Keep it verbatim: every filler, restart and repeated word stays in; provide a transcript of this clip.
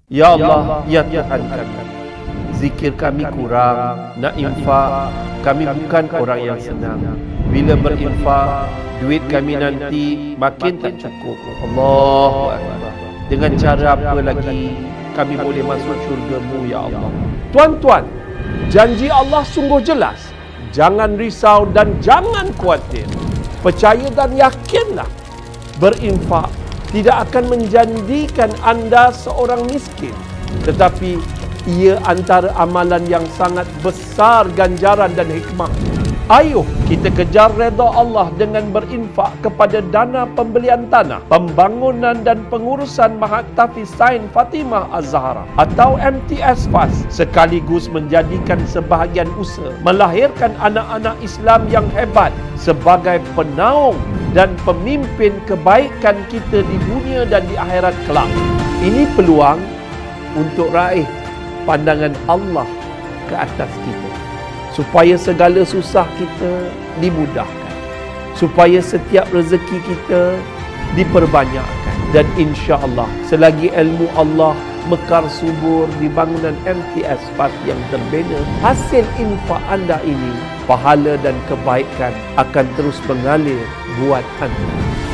Ya Allah, ya Tuhan kami, zikir kami kurang, nak infak, kami bukan orang yang senang. Bila berinfak, duit kami nanti makin tak cukup. Allahu Akbar. Dengan cara apa lagi kami boleh masuk syurga-Mu, ya Allah? Tuan-tuan, janji Allah sungguh jelas. Jangan risau dan jangan khawatir. Percaya dan yakinlah, berinfak tidak akan menjadikan anda seorang miskin, tetapi ia antara amalan yang sangat besar ganjaran dan hikmah. Ayuh kita kejar redha Allah dengan berinfak kepada dana pembelian tanah, pembangunan dan pengurusan Mahaktafiz Saint Fatimah Az-Zahra atau M T S F A S, sekaligus menjadikan sebahagian usaha melahirkan anak-anak Islam yang hebat sebagai penaung dan pemimpin kebaikan kita di dunia dan di akhirat kelak. Ini peluang untuk raih pandangan Allah ke atas kita, supaya segala susah kita dimudahkan, supaya setiap rezeki kita diperbanyakkan, dan insya-Allah selagi ilmu Allah mekar subur di bangunan M T S F A S yang terbina, hasil infak anda ini, pahala dan kebaikan akan terus mengalir buat anda.